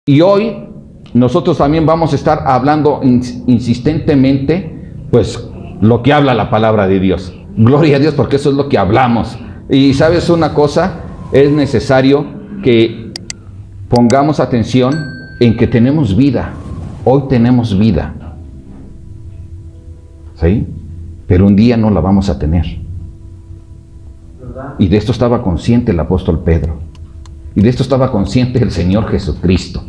Y hoy nosotros también vamos a estar hablando insistentemente, pues, lo que habla la palabra de Dios. Gloria a Dios, porque eso es lo que hablamos. Y ¿sabes una cosa? Es necesario que pongamos atención en que tenemos vida. Hoy tenemos vida. ¿Sí? Pero un día no la vamos a tener. Y de esto estaba consciente el apóstol Pedro. Y de esto estaba consciente el Señor Jesucristo.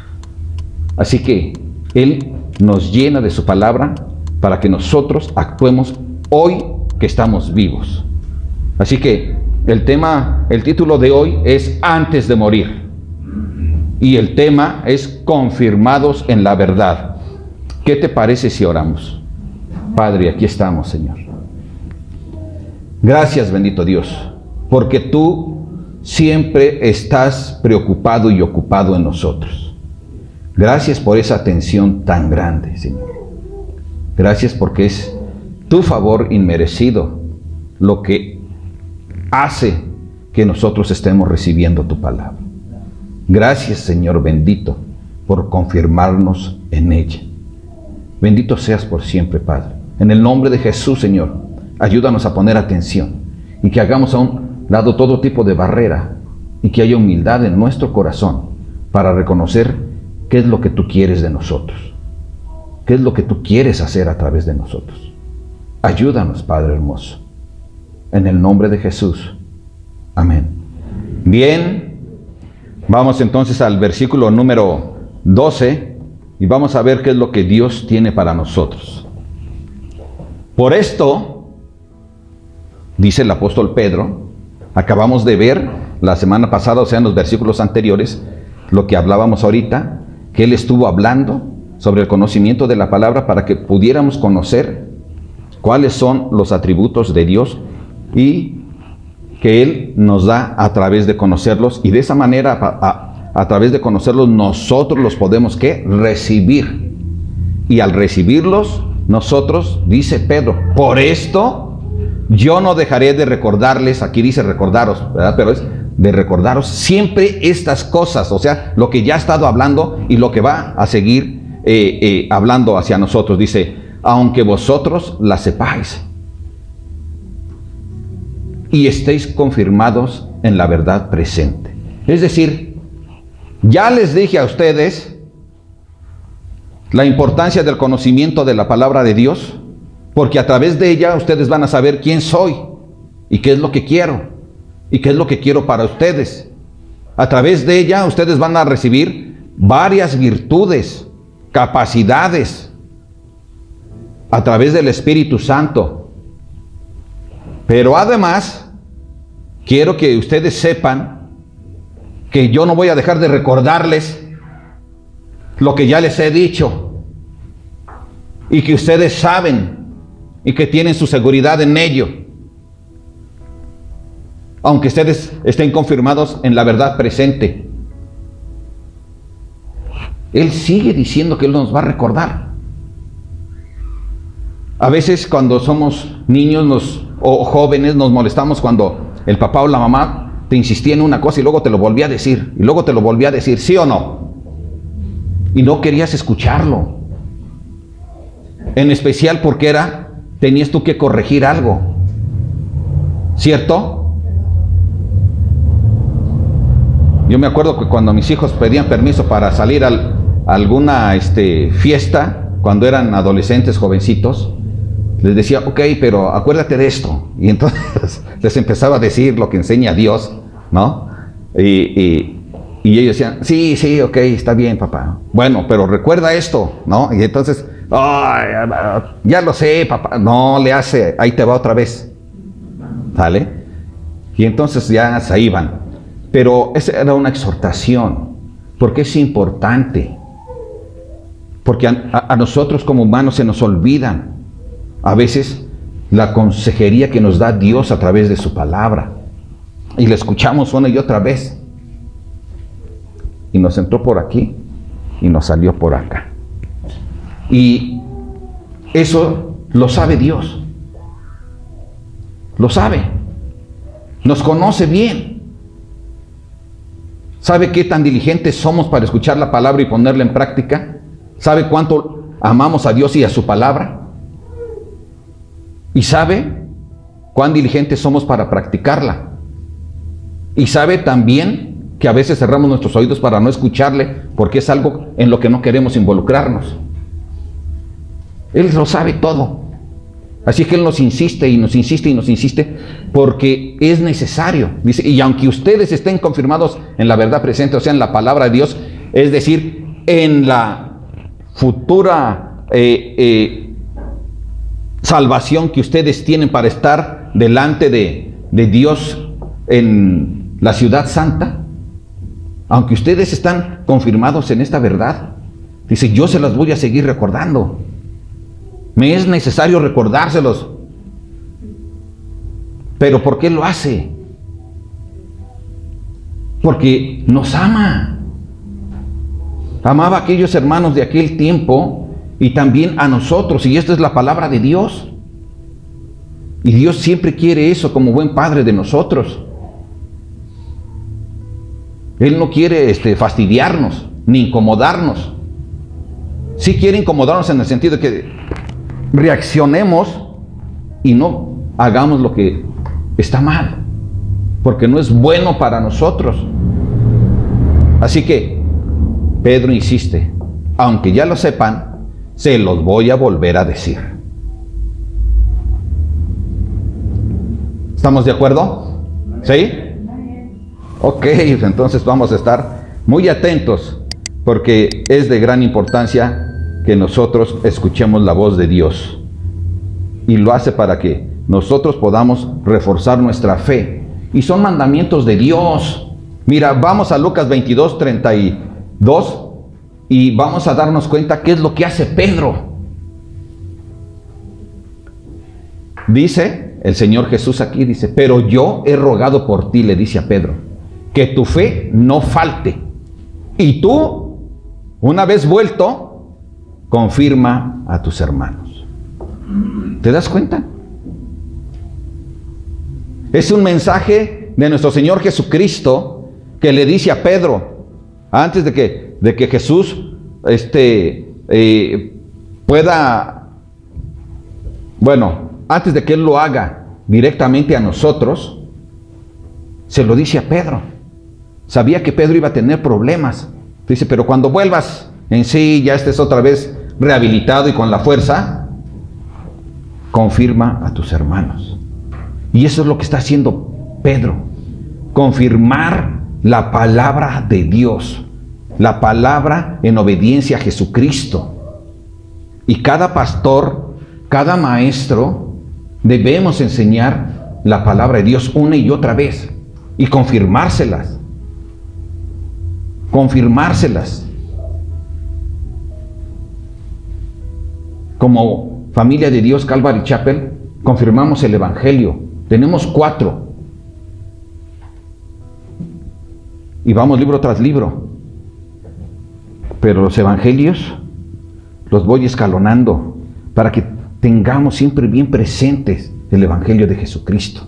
Así que Él nos llena de su palabra para que nosotros actuemos hoy que estamos vivos. Así que el título de hoy es Antes de morir. Y el tema es Confirmados en la verdad. ¿Qué te parece si oramos? Padre, aquí estamos, Señor. Gracias, bendito Dios, porque tú siempre estás preocupado y ocupado en nosotros. Gracias por esa atención tan grande, Señor. Gracias porque es tu favor inmerecido lo que hace que nosotros estemos recibiendo tu palabra. Gracias, Señor bendito, por confirmarnos en ella. Bendito seas por siempre, Padre. En el nombre de Jesús, Señor, ayúdanos a poner atención y que hagamos a un lado todo tipo de barrera y que haya humildad en nuestro corazón para reconocer qué es lo que tú quieres de nosotros, qué es lo que tú quieres hacer a través de nosotros. Ayúdanos, Padre hermoso, en el nombre de Jesús. Amén. Bien, vamos entonces al versículo número 12 y vamos a ver qué es lo que Dios tiene para nosotros. Por esto, dice el apóstol Pedro, acabamos de ver la semana pasada, o sea, en los versículos anteriores, lo que hablábamos ahorita, que él estuvo hablando sobre el conocimiento de la palabra para que pudiéramos conocer cuáles son los atributos de Dios y que Él nos da a través de conocerlos, y de esa manera, a través de conocerlos, nosotros los podemos, ¿qué? Recibir. Y al recibirlos, nosotros, dice Pedro, por esto yo no dejaré de recordarles, aquí dice recordaros, ¿verdad? Pero es de recordaros siempre estas cosas, o sea, lo que ya ha estado hablando y lo que va a seguir hablando hacia nosotros. Dice, aunque vosotros las sepáis y estéis confirmados en la verdad presente. Es decir, ya les dije a ustedes la importancia del conocimiento de la palabra de Dios, porque a través de ella ustedes van a saber quién soy y qué es lo que quiero y qué es lo que quiero para ustedes. A través de ella ustedes van a recibir varias virtudes, capacidades, a través del Espíritu Santo. Pero además, quiero que ustedes sepan que yo no voy a dejar de recordarles lo que ya les he dicho y que ustedes saben y que tienen su seguridad en ello, aunque ustedes estén confirmados en la verdad presente. Él sigue diciendo que Él nos va a recordar. A veces cuando somos niños o jóvenes nos molestamos cuando el papá o la mamá te insistía en una cosa y luego te lo volvía a decir, y luego te lo volvía a decir, ¿sí o no? Y no querías escucharlo. En especial porque tenías tú que corregir algo, ¿cierto? Yo me acuerdo que cuando mis hijos pedían permiso para salir a alguna fiesta, cuando eran adolescentes, jovencitos, les decía, ok, pero acuérdate de esto. Y entonces les empezaba a decir lo que enseña Dios, ¿no? Y ellos decían, sí, ok, está bien, papá. Bueno, pero recuerda esto, ¿no? Y entonces, ya lo sé, papá. No, le hace, ahí te va otra vez. ¿Sale? Y entonces ya se iban. Pero esa era una exhortación, porque es importante. Porque a nosotros como humanos se nos olvidan a veces la consejería que nos da Dios a través de su palabra. Y la escuchamos una y otra vez. Y nos entró por aquí y nos salió por acá. Y eso lo sabe Dios. Lo sabe. Nos conoce bien. ¿Sabe qué tan diligentes somos para escuchar la palabra y ponerla en práctica? ¿Sabe cuánto amamos a Dios y a su palabra? ¿Y sabe cuán diligentes somos para practicarla? ¿Y sabe también que a veces cerramos nuestros oídos para no escucharle porque es algo en lo que no queremos involucrarnos? Él lo sabe todo. Así que Él nos insiste y nos insiste y nos insiste porque es necesario. Dice, y aunque ustedes estén confirmados en la verdad presente, o sea, en la palabra de Dios, es decir, en la futura salvación que ustedes tienen para estar delante de Dios en la ciudad santa, aunque ustedes están confirmados en esta verdad, dice, yo se las voy a seguir recordando. Me es necesario recordárselos. ¿Pero por qué lo hace? Porque nos ama. Amaba a aquellos hermanos de aquel tiempo y también a nosotros. Y esta es la palabra de Dios. Y Dios siempre quiere eso como buen padre de nosotros. Él no quiere fastidiarnos ni incomodarnos. Sí quiere incomodarnos en el sentido de que reaccionemos y no hagamos lo que está mal, porque no es bueno para nosotros. Así que Pedro insiste, aunque ya lo sepan, se los voy a volver a decir. ¿Estamos de acuerdo? ¿Sí? Ok, entonces vamos a estar muy atentos, porque es de gran importancia que nosotros escuchemos la voz de Dios. Y lo hace para que nosotros podamos reforzar nuestra fe. Y son mandamientos de Dios. Mira, vamos a Lucas 22, 32 y vamos a darnos cuenta qué es lo que hace Pedro. Dice el Señor Jesús aquí, dice, pero yo he rogado por ti, le dice a Pedro, que tu fe no falte. Y tú, una vez vuelto, confirma a tus hermanos. ¿Te das cuenta? Es un mensaje de nuestro Señor Jesucristo que le dice a Pedro, antes de que Jesús pueda, bueno, antes de que Él lo haga directamente a nosotros, se lo dice a Pedro. Sabía que Pedro iba a tener problemas. Dice, pero cuando vuelvas en sí, ya estés otra vez rehabilitado y con la fuerza, confirma a tus hermanos. Y eso es lo que está haciendo Pedro, confirmar la palabra de Dios, la palabra en obediencia a Jesucristo. Y cada pastor, cada maestro, debemos enseñar la palabra de Dios una y otra vez y confirmárselas. Como familia de Dios Calvary Chapel, confirmamos el Evangelio. Tenemos 4. Y vamos libro tras libro. Pero los evangelios los voy escalonando para que tengamos siempre bien presentes el Evangelio de Jesucristo.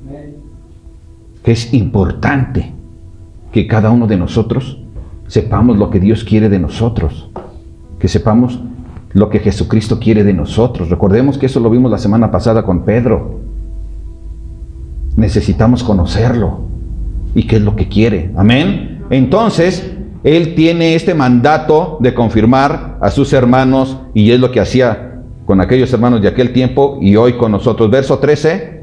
Es importante que cada uno de nosotros sepamos lo que Dios quiere de nosotros, que sepamos lo que Jesucristo quiere de nosotros. Recordemos que eso lo vimos la semana pasada con Pedro. Necesitamos conocerlo y qué es lo que quiere. Amén. Entonces, Él tiene este mandato de confirmar a sus hermanos y es lo que hacía con aquellos hermanos de aquel tiempo y hoy con nosotros. Verso 13.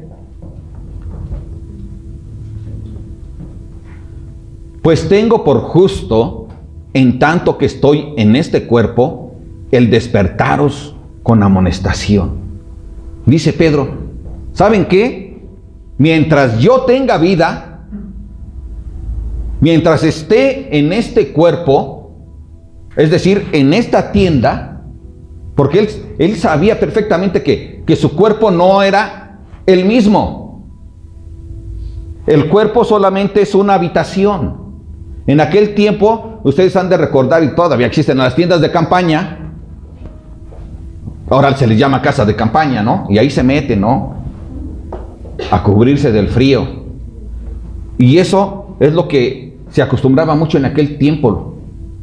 Pues tengo por justo, en tanto que estoy en este cuerpo, el despertaros con amonestación. Dice Pedro, ¿saben qué? Mientras yo tenga vida, mientras esté en este cuerpo, es decir, en esta tienda, porque él sabía perfectamente que su cuerpo no era el mismo. El cuerpo solamente es una habitación. En aquel tiempo, ustedes han de recordar, y todavía existen las tiendas de campaña, ahora se les llama casa de campaña, ¿no? Y ahí se meten, ¿no? A cubrirse del frío. Y eso es lo que se acostumbraba mucho en aquel tiempo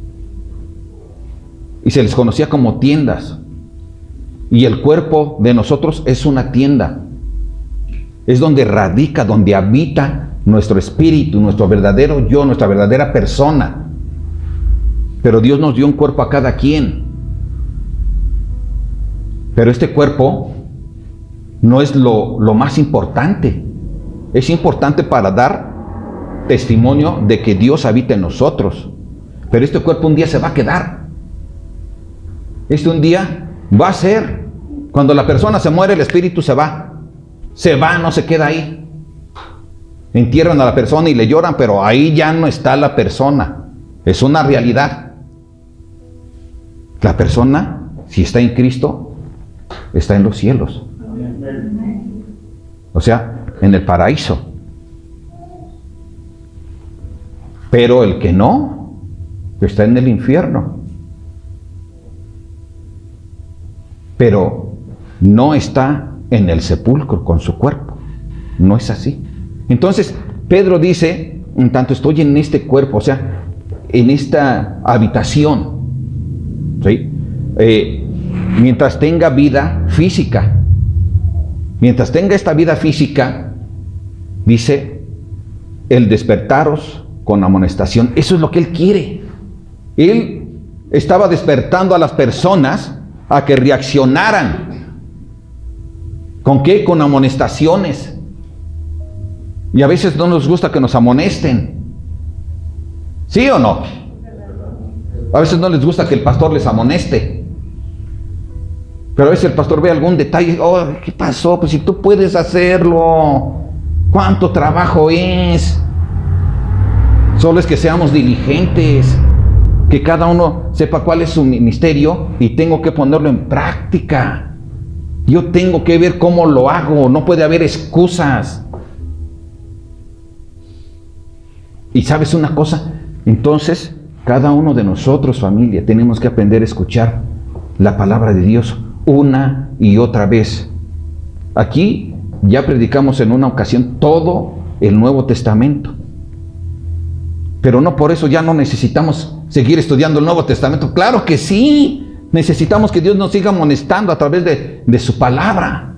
y se les conocía como tiendas. Y el cuerpo de nosotros es una tienda. Es donde radica, donde habita nuestro espíritu, nuestro verdadero yo, nuestra verdadera persona. Pero Dios nos dio un cuerpo a cada quien. Pero este cuerpo no es lo más importante. Es importante para dar testimonio de que Dios habita en nosotros. Pero este cuerpo un día se va a quedar. Un día va a ser. Cuando la persona se muere, el espíritu se va. Se va, no se queda ahí. Entierran a la persona y le lloran, pero ahí ya no está la persona. Es una realidad. La persona, si está en Cristo, está en los cielos. O sea, en el paraíso. Pero el que no, está en el infierno. Pero no está en el sepulcro con su cuerpo. No es así. Entonces, Pedro dice, en tanto estoy en este cuerpo, o sea, en esta habitación, ¿sí? Mientras tenga vida física, mientras tenga esta vida física, dice, el despertaros con amonestación. Eso es lo que Él quiere. Él estaba despertando a las personas a que reaccionaran. ¿Con qué? Con amonestaciones. Y a veces no nos gusta que nos amonesten. ¿Sí o no? A veces no les gusta que el pastor les amoneste. Pero a veces el pastor ve algún detalle. Oh, ¿qué pasó? Pues si tú puedes hacerlo. ¿Cuánto trabajo es? Solo es que seamos diligentes. Que cada uno sepa cuál es su ministerio y tengo que ponerlo en práctica. Yo tengo que ver cómo lo hago. No puede haber excusas. Y ¿sabes una cosa? Entonces, cada uno de nosotros, familia, tenemos que aprender a escuchar la palabra de Dios una y otra vez. Aquí ya predicamos en una ocasión todo el Nuevo Testamento. Pero no por eso ya no necesitamos seguir estudiando el Nuevo Testamento. Claro que sí. Necesitamos que Dios nos siga amonestando a través de su palabra.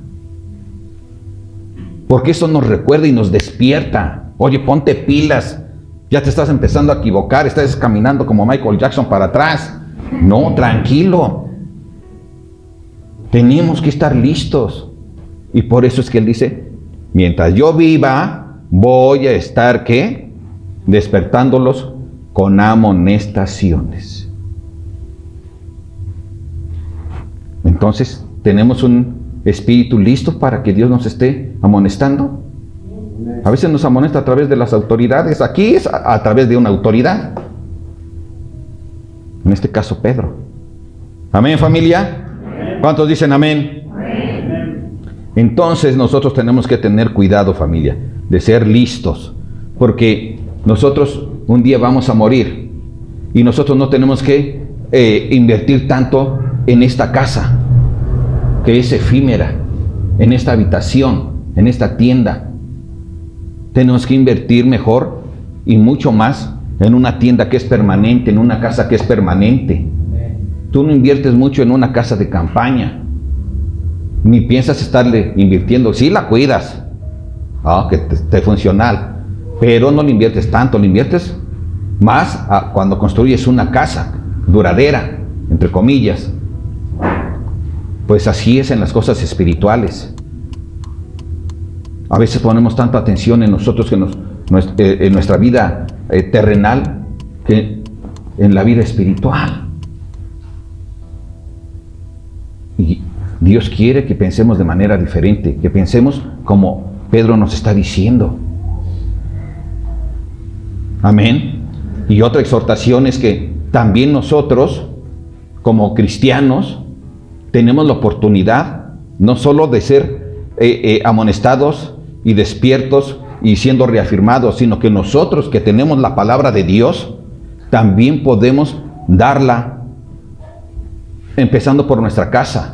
Porque eso nos recuerda y nos despierta. Oye, ponte pilas. Ya te estás empezando a equivocar. Estás caminando como Michael Jackson para atrás. No, tranquilo. Tenemos que estar listos. Y por eso es que Él dice, mientras yo viva, voy a estar, ¿qué? Despertándolos con amonestaciones. Entonces, ¿tenemos un espíritu listo para que Dios nos esté amonestando? A veces nos amonesta a través de las autoridades. Aquí es a través de una autoridad. En este caso, Pedro. ¿Amén, familia? ¿Cuántos dicen amén? Entonces, nosotros tenemos que tener cuidado, familia, de ser listos. Porque nosotros un día vamos a morir. Y nosotros no tenemos que invertir tanto en esta casa, que es efímera, en esta habitación, en esta tienda. Tenemos que invertir mejor y mucho más en una tienda que es permanente, en una casa que es permanente. Tú no inviertes mucho en una casa de campaña, ni piensas estarle invirtiendo. Sí la cuidas, que esté funcional, pero no le inviertes tanto, le inviertes más cuando construyes una casa duradera, entre comillas. Pues así es en las cosas espirituales. A veces ponemos tanta atención en nosotros, en nuestra vida terrenal, que en la vida espiritual. Y Dios quiere que pensemos de manera diferente, que pensemos como Pedro nos está diciendo. Amén. Y otra exhortación es que también nosotros, como cristianos, tenemos la oportunidad no solo de ser amonestados y despiertos y siendo reafirmados, sino que nosotros que tenemos la palabra de Dios, también podemos darla, empezando por nuestra casa.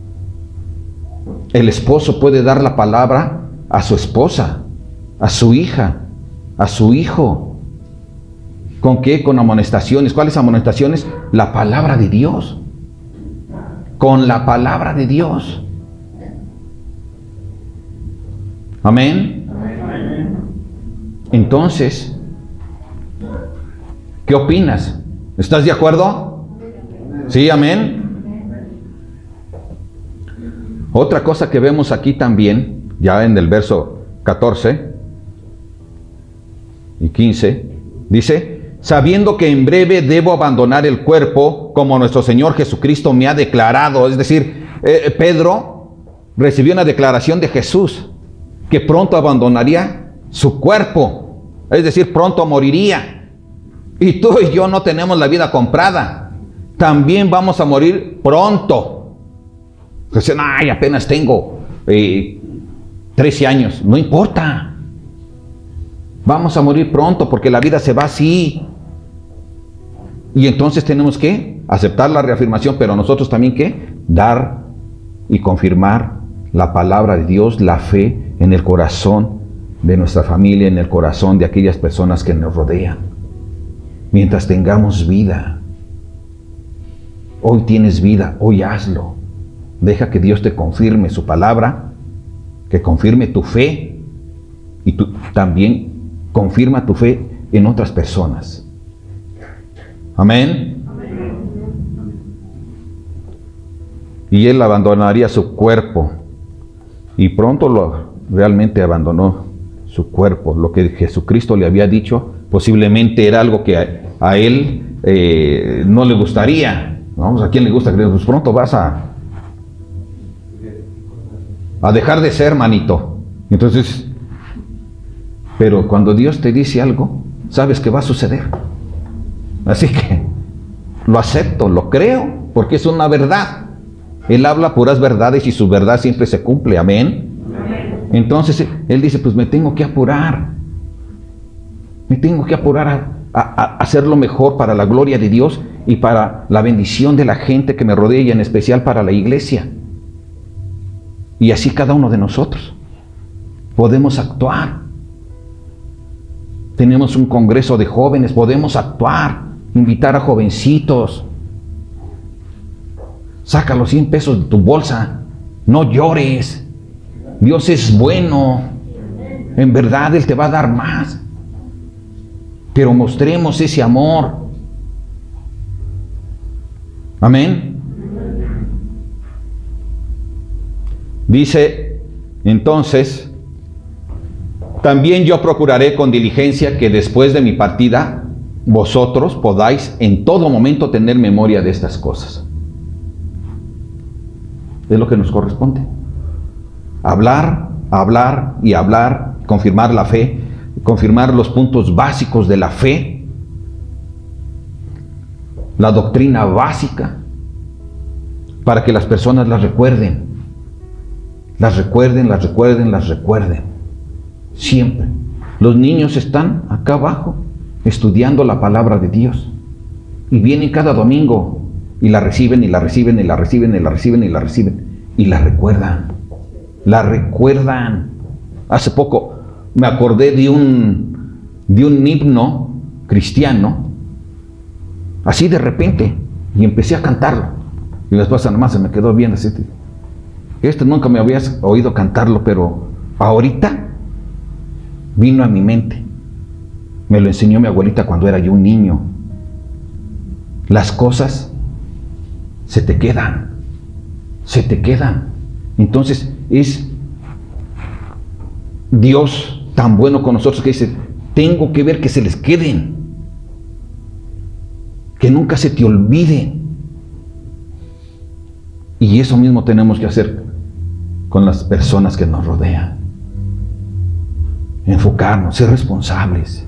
El esposo puede dar la palabra a su esposa, a su hija, a su hijo. ¿Con qué? Con amonestaciones. ¿Cuáles amonestaciones? La palabra de Dios. Con la palabra de Dios. Amén. Entonces, ¿qué opinas? ¿Estás de acuerdo? Sí, amén. Otra cosa que vemos aquí también, ya en el verso 14 y 15, dice: sabiendo que en breve debo abandonar el cuerpo, como nuestro Señor Jesucristo me ha declarado. Es decir, Pedro recibió una declaración de Jesús, que pronto abandonaría su cuerpo, es decir, pronto moriría. Y tú y yo no tenemos la vida comprada, también vamos a morir pronto. Dicen, ay, apenas tengo 13 años, no importa, vamos a morir pronto, porque la vida se va así. Y entonces tenemos que aceptar la reafirmación, pero nosotros también que dar y confirmar la palabra de Dios, la fe en el corazón de nuestra familia, en el corazón de aquellas personas que nos rodean, mientras tengamos vida. Hoy tienes vida, hoy hazlo. Deja que Dios te confirme su palabra, que confirme tu fe, y tú también confirma tu fe en otras personas. Amén. Y él abandonaría su cuerpo, y pronto realmente abandonó su cuerpo. Lo que Jesucristo le había dicho posiblemente era algo que a él no le gustaría. Vamos, ¿a quién le gusta? Pues pronto vas a dejar de ser, manito. Entonces, pero cuando Dios te dice algo, sabes que va a suceder. Así que lo acepto, lo creo, porque es una verdad. Él habla puras verdades y su verdad siempre se cumple. Amén. Entonces él dice, pues me tengo que apurar. Me tengo que apurar a hacerlo mejor para la gloria de Dios y para la bendición de la gente que me rodea, y en especial para la iglesia. Y así cada uno de nosotros podemos actuar. Tenemos un congreso de jóvenes, podemos actuar, invitar a jovencitos. Saca los 100 pesos de tu bolsa, no llores. Dios es bueno, en verdad Él te va a dar más. Pero mostremos ese amor. Amén. Dice entonces: también yo procuraré con diligencia que después de mi partida vosotros podáis en todo momento tener memoria de estas cosas. Es lo que nos corresponde. Hablar, hablar y hablar, confirmar la fe, confirmar los puntos básicos de la fe, la doctrina básica, para que las personas las recuerden. Las recuerden, las recuerden, las recuerden. Siempre. Los niños están acá abajo estudiando la palabra de Dios. Y vienen cada domingo y la reciben, y la reciben, y la reciben, y la reciben, y la reciben. Y la recuerdan. La recuerdan. Hace poco me acordé de un himno cristiano, así de repente, y empecé a cantarlo. Y la esposa nomás se me quedó bien así. Nunca me habías oído cantarlo, pero ahorita vino a mi mente. Me lo enseñó mi abuelita cuando era yo un niño. Las cosas se te quedan. Se te quedan. Entonces es Dios tan bueno con nosotros que dice, tengo que ver que se les queden. Que nunca se te olviden. Y eso mismo tenemos que hacer con las personas que nos rodean. Enfocarnos, ser responsables.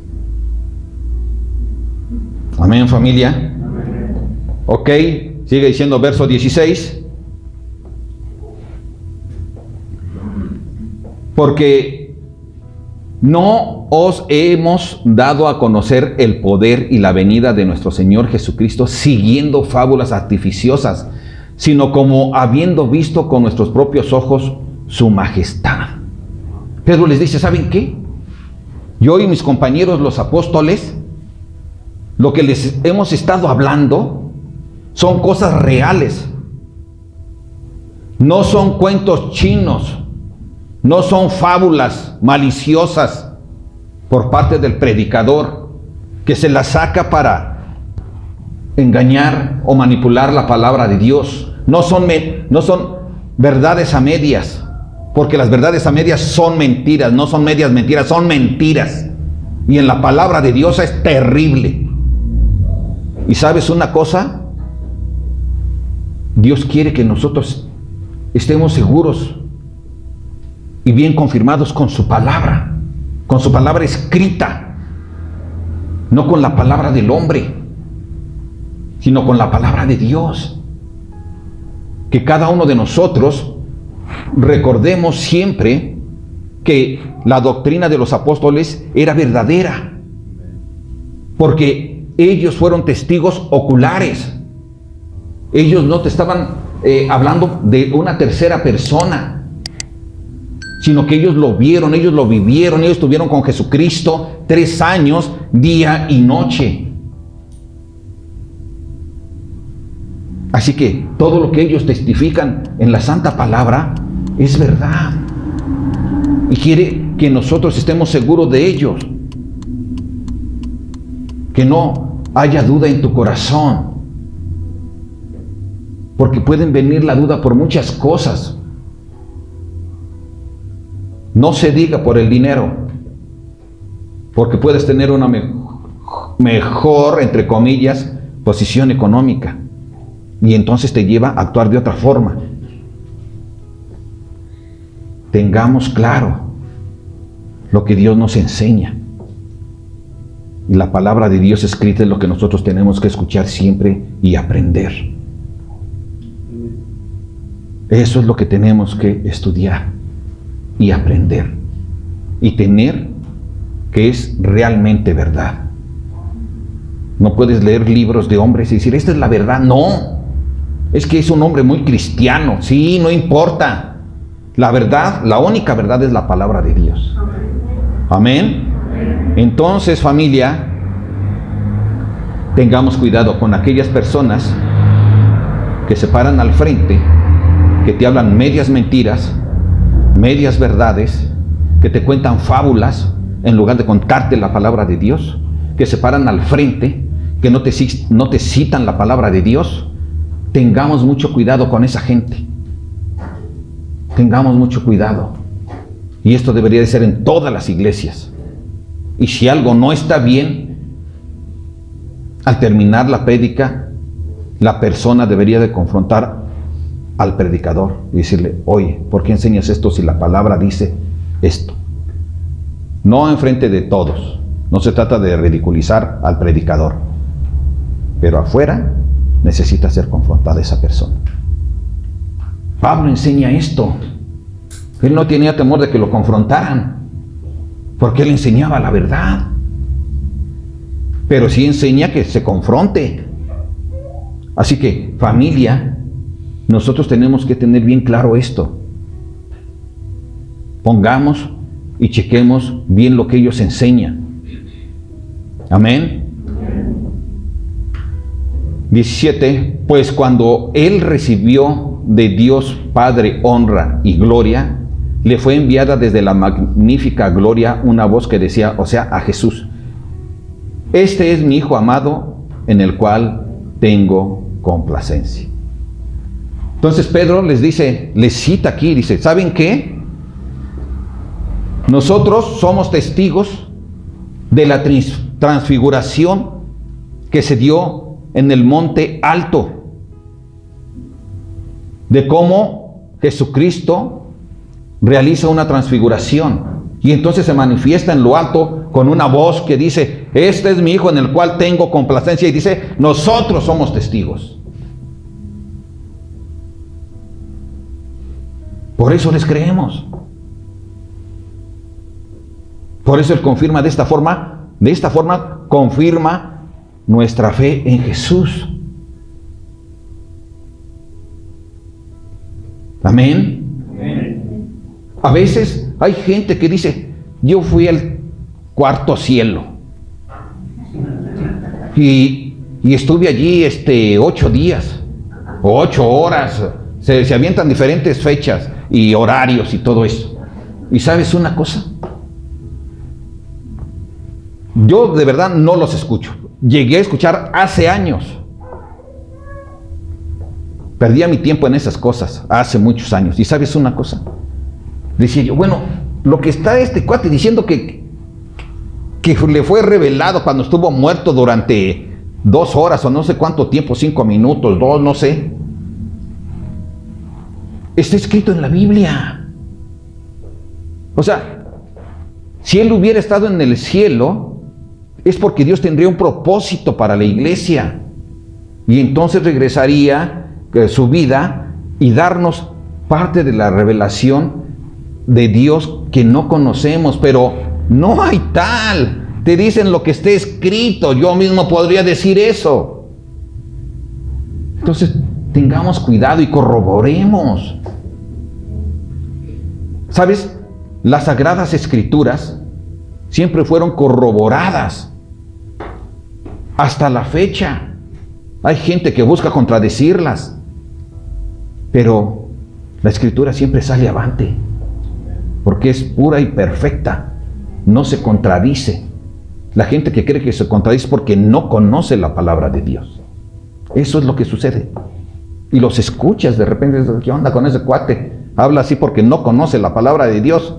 Amén, familia. Ok, sigue diciendo verso 16. Porque no os hemos dado a conocer el poder y la venida de nuestro Señor Jesucristo siguiendo fábulas artificiosas, sino como habiendo visto con nuestros propios ojos su majestad. Pedro les dice, ¿saben qué? Yo y mis compañeros los apóstoles Lo que les hemos estado hablando son cosas reales. No son cuentos chinos, no son fábulas maliciosas por parte del predicador que se las saca para engañar o manipular la palabra de Dios. No son verdades a medias, porque las verdades a medias son mentiras, no son medias mentiras, son mentiras. Y en la palabra de Dios es terrible. ¿Y sabes una cosa? Dios quiere que nosotros estemos seguros y bien confirmados con su palabra escrita, no con la palabra del hombre, sino con la palabra de Dios. Que cada uno de nosotros recordemos siempre que la doctrina de los apóstoles era verdadera, porque ellos fueron testigos oculares. Ellos no te estaban hablando de una tercera persona, sino que ellos lo vieron, ellos lo vivieron, ellos estuvieron con Jesucristo 3 años, día y noche. Así que todo lo que ellos testifican en la Santa Palabra es verdad. Y quiere que nosotros estemos seguros de ellos. Que no haya duda en tu corazón. Porque pueden venir la duda por muchas cosas. No se diga por el dinero. Porque puedes tener una mejor, entre comillas, posición económica. Y entonces te lleva a actuar de otra forma. Tengamos claro lo que Dios nos enseña. Y la palabra de Dios escrita es lo que nosotros tenemos que escuchar siempre y aprender. Eso es lo que tenemos que estudiar y aprender. Y tener que es realmente verdad. No puedes leer libros de hombres y decir, esta es la verdad. No. Es que es un hombre muy cristiano. Sí, no importa. La verdad, la única verdad es la palabra de Dios. Amén. Entonces, familia, tengamos cuidado con aquellas personas que se paran al frente, que te hablan medias mentiras, medias verdades, que te cuentan fábulas en lugar de contarte la palabra de Dios, que se paran al frente, que no te citan la palabra de Dios. Tengamos mucho cuidado con esa gente. Tengamos mucho cuidado. Y esto debería de ser en todas las iglesias. Y si algo no está bien, al terminar la prédica, la persona debería de confrontar al predicador y decirle, oye, ¿por qué enseñas esto si la palabra dice esto? No enfrente de todos. No se trata de ridiculizar al predicador. Pero afuera necesita ser confrontada esa persona. Pablo enseña esto. Él no tenía temor de que lo confrontaran, porque él enseñaba la verdad. Pero sí enseña que se confronte. Así que, familia, nosotros tenemos que tener bien claro esto. Pongamos y chequemos bien lo que ellos enseñan. Amén. 17, pues cuando él recibió de Dios Padre honra y gloria, le fue enviada desde la magnífica gloria una voz que decía, o sea, a Jesús, este es mi Hijo amado, en el cual tengo complacencia. Entonces Pedro les dice, les cita aquí, dice, ¿saben qué? Nosotros somos testigos de la transfiguración que se dio en el monte alto, de cómo Jesucristo realiza una transfiguración y entonces se manifiesta en lo alto con una voz que dice, este es mi Hijo en el cual tengo complacencia, y dice, nosotros somos testigos. Por eso les creemos. Por eso Él confirma de esta forma confirma nuestra fe en Jesús. Amén. Amén. A veces hay gente que dice, yo fui al cuarto cielo. Y estuve allí 8 días, 8 horas. Se avientan diferentes fechas y horarios y todo eso. ¿Y sabes una cosa? Yo de verdad no los escucho. Llegué a escuchar hace años. Perdía mi tiempo en esas cosas hace muchos años. ¿Y sabes una cosa? Decía yo, bueno, lo que está este cuate diciendo que le fue revelado cuando estuvo muerto durante 2 horas o no sé cuánto tiempo, 5 minutos, 2, no sé. Está escrito en la Biblia. O sea, si él hubiera estado en el cielo, es porque Dios tendría un propósito para la iglesia. Y entonces regresaría su vida y darnos parte de la revelación de Dios que no conocemos, pero no hay tal. Te dicen lo que esté escrito. Yo mismo podría decir eso. Entonces, tengamos cuidado y corroboremos. ¿Sabes? Las Sagradas Escrituras siempre fueron corroboradas. Hasta la fecha. Hay gente que busca contradecirlas. Pero la Escritura siempre sale avante. Porque es pura y perfecta. No se contradice. La gente que cree que se contradice porque no conoce la palabra de Dios. Eso es lo que sucede. Y los escuchas de repente, ¿qué onda con ese cuate? Habla así porque no conoce la palabra de Dios.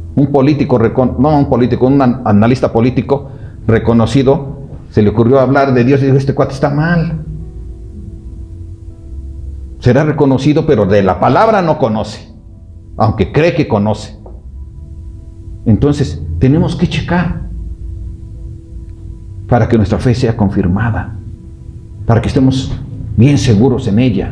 Un analista político reconocido, se le ocurrió hablar de Dios y dijo, este cuate está mal. Será reconocido, pero de la palabra no conoce, aunque cree que conoce. Entonces, tenemos que checar para que nuestra fe sea confirmada, para que estemos bien seguros en ella.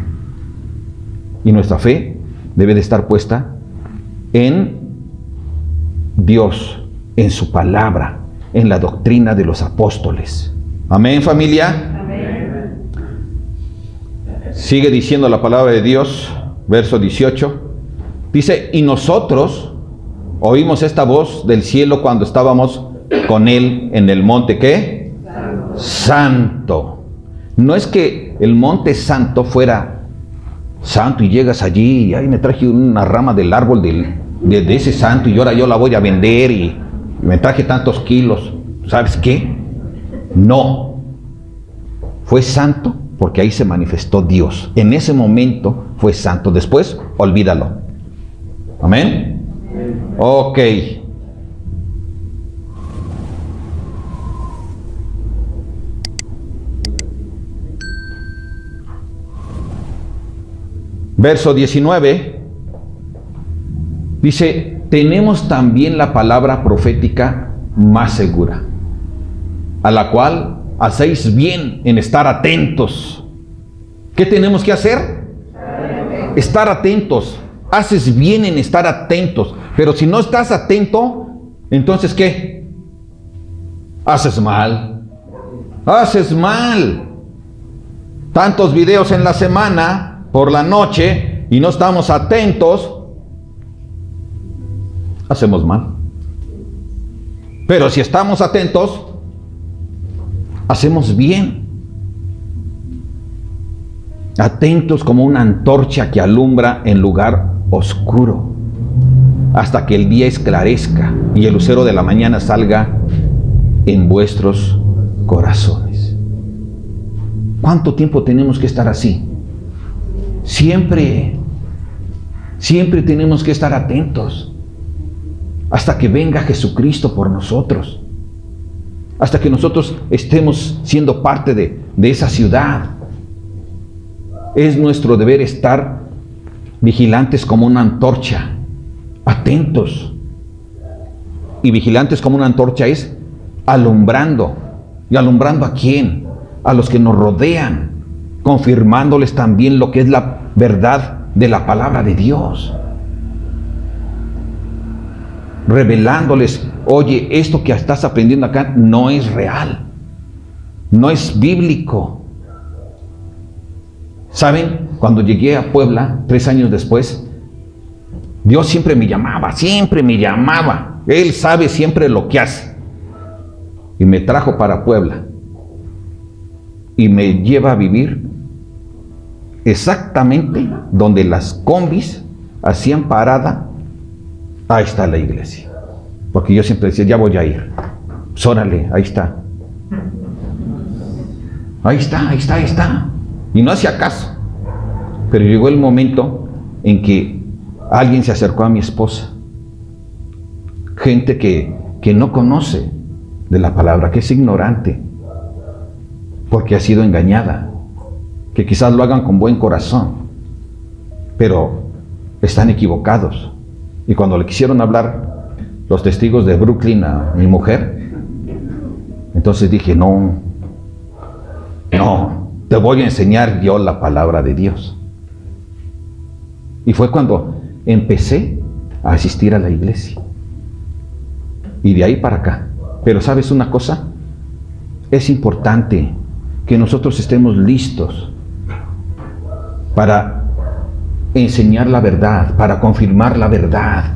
Y nuestra fe debe de estar puesta en Dios, en su palabra, en la doctrina de los apóstoles. Amén, familia. Amén. Sigue diciendo la palabra de Dios, verso 18. Dice, y nosotros oímos esta voz del cielo cuando estábamos con él en el monte, ¿qué? Santo. No es que el monte santo fuera santo y llegas allí y ahí me traje una rama del árbol de ese santo y ahora yo la voy a vender y me traje tantos kilos. ¿Sabes qué? No. Fue santo porque ahí se manifestó Dios. En ese momento fue santo. Después, olvídalo. ¿Amén? Ok. Verso 19. Dice, tenemos también la palabra profética más segura, a la cual hacéis bien en estar atentos. ¿Qué tenemos que hacer? Estar atentos. Haces bien en estar atentos. Pero si no estás atento, entonces ¿qué? Haces mal. Haces mal. Tantos videos en la semana, por la noche, y no estamos atentos, hacemos mal. Pero si estamos atentos, hacemos bien. Atentos como una antorcha que alumbra en lugar oscuro, hasta que el día esclarezca y el lucero de la mañana salga en vuestros corazones. ¿Cuánto tiempo tenemos que estar así? Siempre tenemos que estar atentos hasta que venga Jesucristo por nosotros, hasta que nosotros estemos siendo parte de esa ciudad. Es nuestro deber estar vigilantes como una antorcha, atentos. Y vigilantes como una antorcha es alumbrando. ¿Y alumbrando a quién? A los que nos rodean, confirmándoles también lo que es la verdad de la palabra de Dios. Revelándoles, oye, esto que estás aprendiendo acá no es real, no es bíblico. ¿Saben? Cuando llegué a Puebla, 3 años después, Dios siempre me llamaba, siempre me llamaba. Él sabe siempre lo que hace. Y me trajo para Puebla. y me lleva a vivir exactamente donde las combis hacían parada. Ahí está la iglesia. Porque yo siempre decía, ya voy a ir. Pues órale, ahí está. Ahí está, ahí está, ahí está. Y no hacía caso. Pero llegó el momento en que alguien se acercó a mi esposa. Gente que no conoce de la palabra, que es ignorante, porque ha sido engañada, que quizás lo hagan con buen corazón, pero están equivocados. Y cuando le quisieron hablar los testigos de Brooklyn a mi mujer, entonces dije, no, te voy a enseñar yo la palabra de Dios. Y fue cuando empecé a asistir a la iglesia. Y de ahí para acá. Pero ¿sabes una cosa? Es importante que nosotros estemos listos para enseñar la verdad, para confirmar la verdad.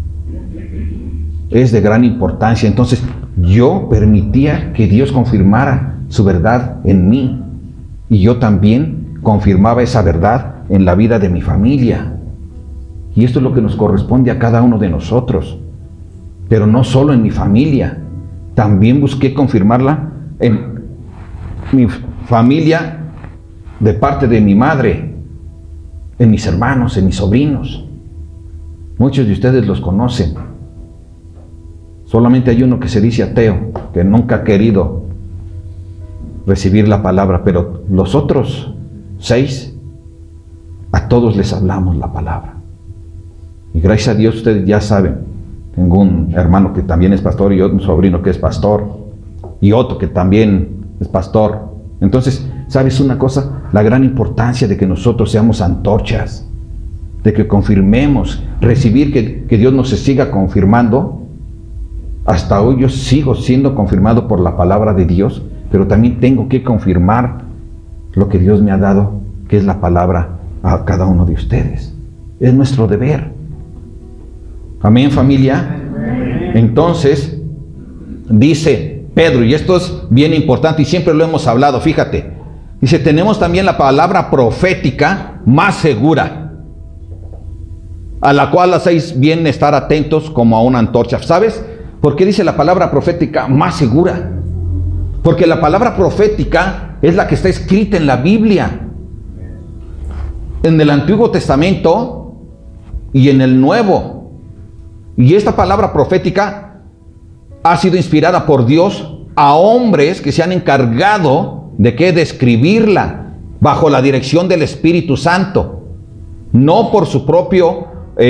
Es de gran importancia. Entonces, yo permitía que Dios confirmara su verdad en mí. Y yo también confirmaba esa verdad en la vida de mi familia. Y esto es lo que nos corresponde a cada uno de nosotros. Pero no solo en mi familia. También busqué confirmarla en mi familia de parte de mi madre, en mis hermanos, en mis sobrinos. Muchos de ustedes los conocen. Solamente hay uno que se dice ateo, que nunca ha querido recibir la palabra, pero los otros 6, a todos les hablamos la palabra. Y gracias a Dios ustedes ya saben. Tengo un hermano que también es pastor y un sobrino que es pastor y otro que también es pastor. Entonces, ¿sabes una cosa? La gran importancia de que nosotros seamos antorchas, de que confirmemos, recibir que Dios nos siga confirmando. Hasta hoy yo sigo siendo confirmado por la palabra de Dios, pero también tengo que confirmar lo que Dios me ha dado, que es la palabra a cada uno de ustedes. Es nuestro deber. Amén, familia. Entonces, dice Pedro, y esto es bien importante y siempre lo hemos hablado, fíjate. Dice, tenemos también la palabra profética más segura, a la cual hacéis bien estar atentos como a una antorcha. ¿Sabes por qué dice la palabra profética más segura? Porque la palabra profética es la que está escrita en la Biblia, en el Antiguo Testamento y en el Nuevo. Y esta palabra profética ha sido inspirada por Dios a hombres que se han encargado de escribirla bajo la dirección del Espíritu Santo, no por su propio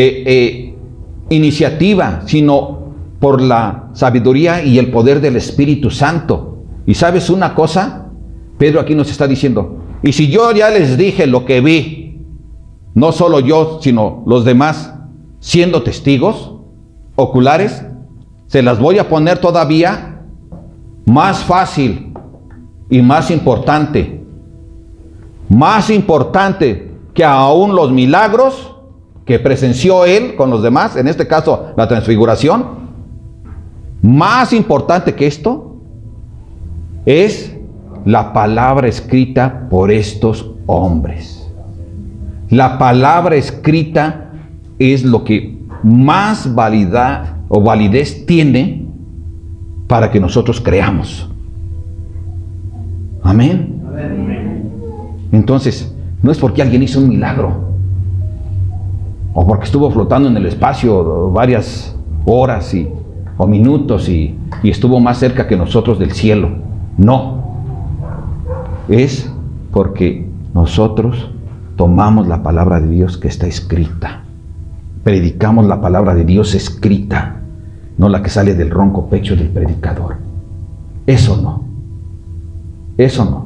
iniciativa, sino por la sabiduría y el poder del Espíritu Santo. Y ¿sabes una cosa? Pedro aquí nos está diciendo, y si yo ya les dije lo que vi, no solo yo, sino los demás, siendo testigos oculares, se las voy a poner todavía más fácil y más importante que aún los milagros que presenció él con los demás, en este caso la transfiguración. Más importante que esto es la palabra escrita por estos hombres. La palabra escrita es lo que más validez tiene para que nosotros creamos. Amén. Entonces, no es porque alguien hizo un milagro o porque estuvo flotando en el espacio varias horas o minutos y estuvo más cerca que nosotros del cielo. No. Es porque nosotros tomamos la palabra de Dios que está escrita. Predicamos la palabra de Dios escrita, no la que sale del ronco pecho del predicador. Eso no. Eso no.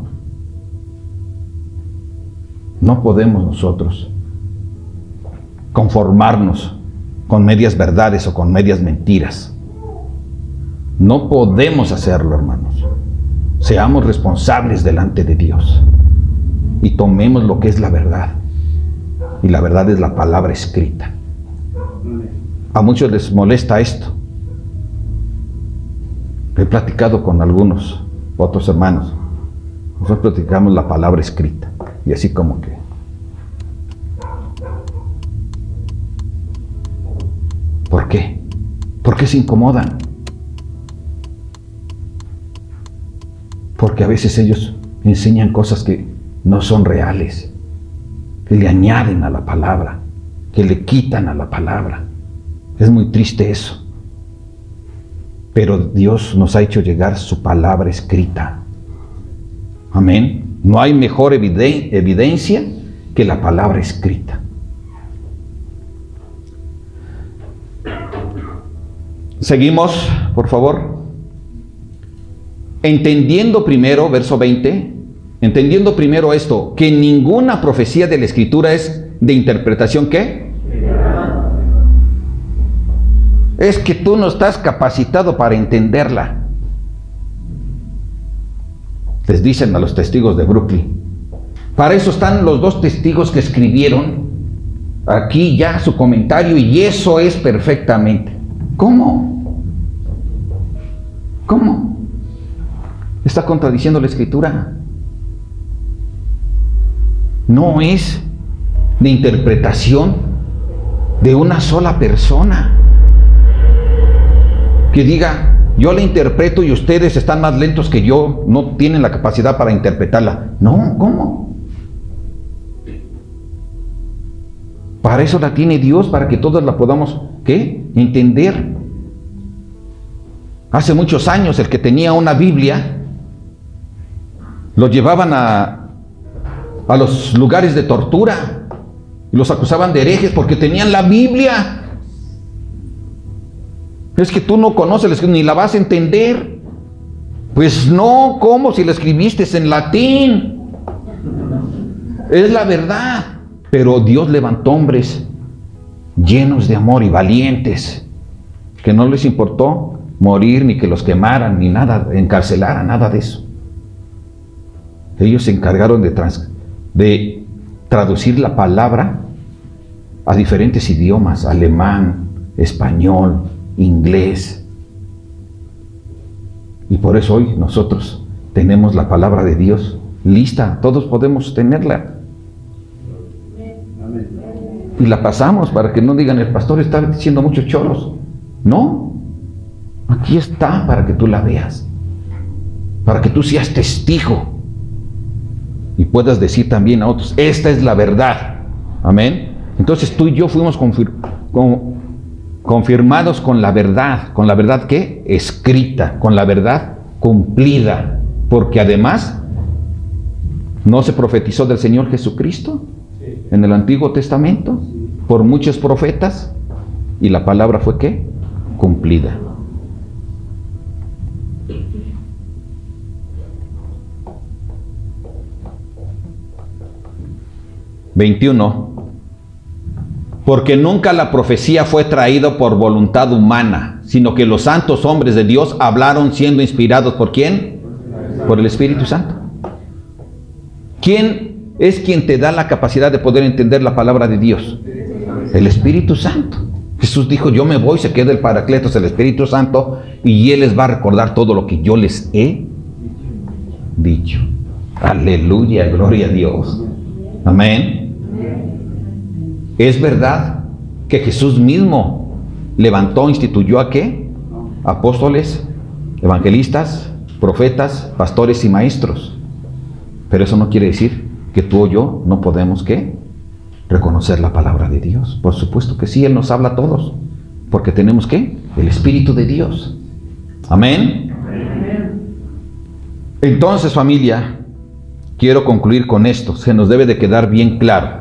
No podemos nosotros conformarnos con medias verdades o con medias mentiras. No podemos hacerlo, hermanos. Seamos responsables delante de Dios y tomemos lo que es la verdad. Y la verdad es la palabra escrita. A muchos les molesta esto. He platicado con algunos otros hermanos. Nosotros practicamos la palabra escrita. Y así como que... ¿Por qué? ¿Por qué se incomodan? Porque a veces ellos enseñan cosas que no son reales, que le añaden a la palabra, que le quitan a la palabra. Es muy triste eso. Pero Dios nos ha hecho llegar su palabra escrita. Amén. No hay mejor evidencia que la palabra escrita. Seguimos, por favor. Entendiendo primero, verso 20, entendiendo primero esto, que ninguna profecía de la Escritura es de interpretación, ¿qué? Es que tú no estás capacitado para entenderla. Les dicen a los testigos de Brooklyn. Para eso están los dos testigos que escribieron aquí ya su comentario, y eso es perfectamente. ¿Cómo? ¿Cómo? Está contradiciendo la Escritura. No es de interpretación de una sola persona que diga, yo la interpreto y ustedes están más lentos que yo, no tienen la capacidad para interpretarla. No, ¿cómo? Para eso la tiene Dios, para que todos la podamos, ¿qué? Entender. Hace muchos años el que tenía una Biblia lo llevaban a los lugares de tortura y los acusaban de herejes porque tenían la Biblia. Es que tú no conoces ni la vas a entender. Pues no, ¿cómo? Si la escribiste en latín. Es la verdad. Pero Dios levantó hombres llenos de amor y valientes, que no les importó morir, ni que los quemaran, ni nada, encarcelaran, nada de eso. Ellos se encargaron de traducir la palabra a diferentes idiomas: alemán, español, inglés. Y por eso hoy nosotros tenemos la palabra de Dios lista, todos podemos tenerla. Y la pasamos para que no digan, el pastor está diciendo muchos choros. No, aquí está para que tú la veas, para que tú seas testigo y puedas decir también a otros, esta es la verdad. Amén. Entonces tú y yo fuimos confirmados con la verdad ¿qué? Escrita, con la verdad cumplida, porque además no se profetizó del Señor Jesucristo en el Antiguo Testamento por muchos profetas, y la palabra fue ¿qué? Cumplida. (21) Porque nunca la profecía fue traída por voluntad humana, sino que los santos hombres de Dios hablaron siendo inspirados ¿por quién? Por el Espíritu Santo. ¿Quién es quien te da la capacidad de poder entender la palabra de Dios? El Espíritu Santo. Jesús dijo, yo me voy, se queda el Paracletos, el Espíritu Santo, y Él les va a recordar todo lo que yo les he dicho. Aleluya, gloria a Dios. Amén. Es verdad que Jesús mismo levantó, instituyó ¿a qué? Apóstoles, evangelistas, profetas, pastores y maestros. Pero eso no quiere decir que tú o yo no podemos ¿qué? Reconocer la palabra de Dios. Por supuesto que sí, Él nos habla a todos, porque tenemos ¿qué? El Espíritu de Dios. Amén. Entonces, familia, quiero concluir con esto. Se nos debe de quedar bien claro.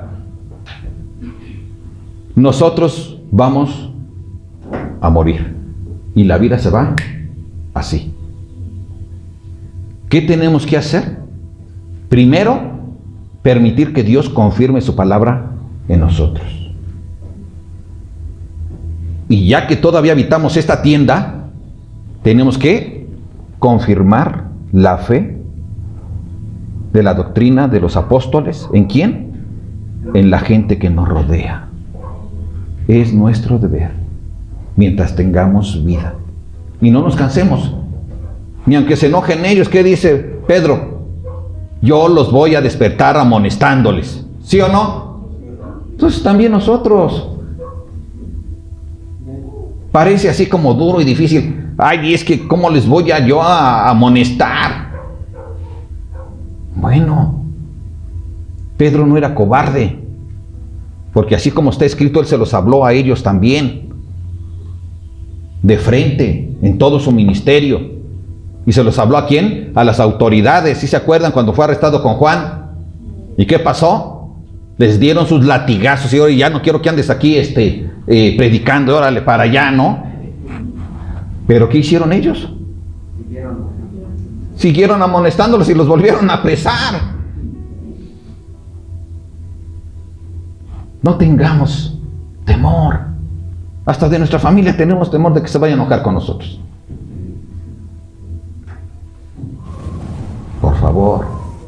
Nosotros vamos a morir y la vida se va así. ¿Qué tenemos que hacer? Primero, permitir que Dios confirme su palabra en nosotros. Y ya que todavía habitamos esta tienda, tenemos que confirmar la fe de la doctrina de los apóstoles. ¿En quién? En la gente que nos rodea. Es nuestro deber, mientras tengamos vida. Y no nos cansemos, ni aunque se enojen ellos. ¿Qué dice Pedro? yo los voy a despertar amonestándoles. ¿Sí o no? Entonces también nosotros. Parece así como duro y difícil. Ay, es que ¿cómo les voy yo a amonestar? Bueno, Pedro no era cobarde, porque así como está escrito, él se los habló a ellos también, de frente, en todo su ministerio. ¿Y se los habló a quién? A las autoridades. ¿Sí se acuerdan cuando fue arrestado con Juan? ¿Y qué pasó? Les dieron sus latigazos y ahora ya no quiero que andes aquí predicando, órale para allá, ¿no? ¿Pero qué hicieron ellos? Siguieron amonestándolos y los volvieron a apresar. No tengamos temor. Hasta de nuestra familia tenemos temor de que se vaya a enojar con nosotros. Por favor,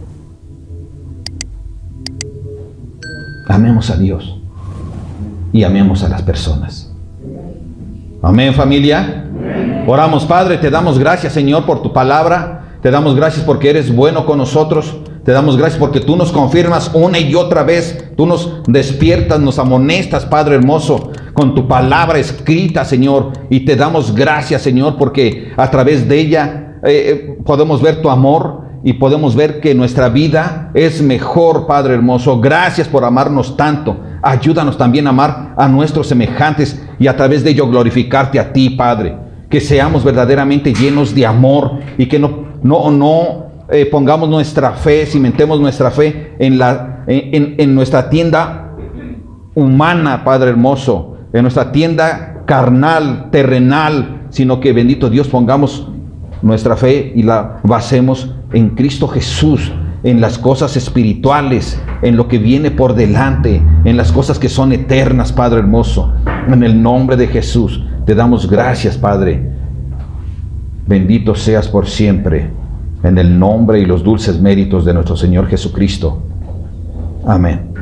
amemos a Dios y amemos a las personas. Amén, familia. Oramos, Padre, te damos gracias, Señor, por tu palabra. Te damos gracias porque eres bueno con nosotros. Te damos gracias porque tú nos confirmas una y otra vez. Tú nos despiertas, nos amonestas, Padre hermoso, con tu palabra escrita, Señor. Y te damos gracias, Señor, porque a través de ella podemos ver tu amor y podemos ver que nuestra vida es mejor, Padre hermoso. Gracias por amarnos tanto. Ayúdanos también a amar a nuestros semejantes y a través de ello glorificarte a ti, Padre. Que seamos verdaderamente llenos de amor y que no pongamos nuestra fe, cimentemos nuestra fe en nuestra tienda humana, Padre hermoso, en nuestra tienda carnal, terrenal, sino que, bendito Dios, pongamos nuestra fe y la basemos en Cristo Jesús, en las cosas espirituales, en lo que viene por delante, en las cosas que son eternas, Padre hermoso. En el nombre de Jesús te damos gracias, Padre. Bendito seas por siempre, en el nombre y los dulces méritos de nuestro Señor Jesucristo. Amén.